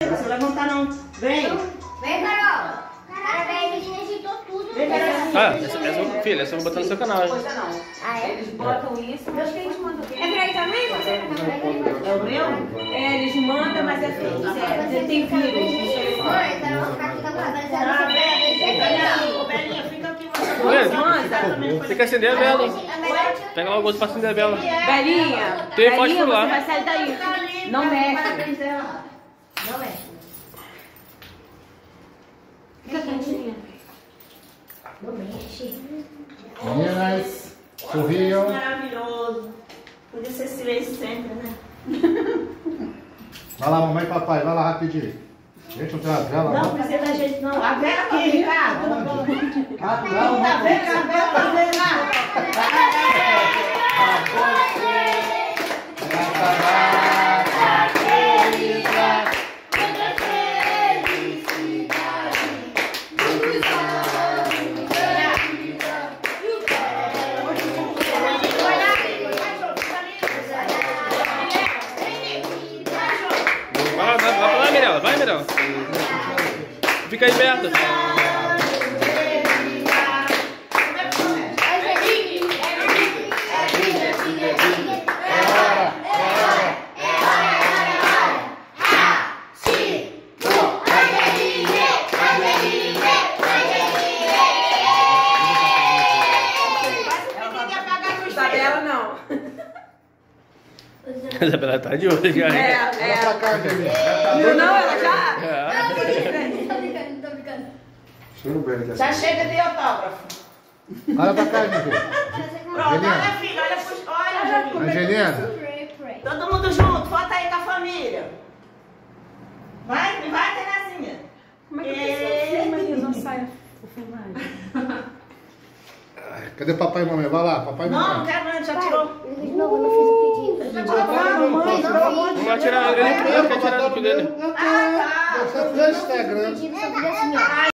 Não se levantar não. Vem. Vem, Carol. Parabéns, ele agitou tudo. Vem, Carol. Filha, essa eu vou botar no seu canal. Hein? Coisa não. Ah, é? Eles botam isso, mas que eles mandam. É por aí também? Você É o meu? É, eles mandam, mas é feio. Você tem vírus. Oi, Carol, vai ficar aqui com a Ah, cabeça. vem. Ô, Belinha, fica aqui. Tem que acender a vela. Pega lá o gosto pra acender a vela. Belinha, Tem pode Belinha, pular. você vai sair daí. Não mexe. Não é. Fica quietinha. Não mexe. Meninas, sorriam. Maravilhoso. Podia ser silêncio sempre, né? Vai lá, mamãe e papai, vai lá rapidinho. Gente, não tem a vela, Não não. precisa da gente, não. A vela aqui, Ricardo. Ah, Tá não, vendo a vela? Vai pra lá, Mirella. Vai, Mirella. Fica aí perto. Isabela não. A Isabela tá de olho já. Olha pra cá, Angelina. Viu não? Ela já... Tô brincando, tô brincando. Cheiro bem aqui. Já chega de autógrafo. Olha pra cá, Angelina. Pronto, olha, filha, olha pros... Olha, Angelina. Angelina. Pray, pray. Todo mundo junto, foto aí com a família. Vai, Terezinha. Como é que a pessoa filma e não sai o filmagem? Cadê papai e mamãe? Vai lá, papai e Não, não mamãe. quero não, já tirou. De novo, eu não fiz o pedido. Vamos lá tirar. Ele quer tirar do dele. Ah, tá. Você fez Instagram. Pedido sobre assim, ó.